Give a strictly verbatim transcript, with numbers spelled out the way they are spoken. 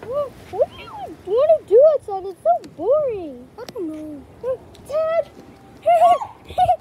What, what do you want to do outside? It's so boring. I don't know. Dad!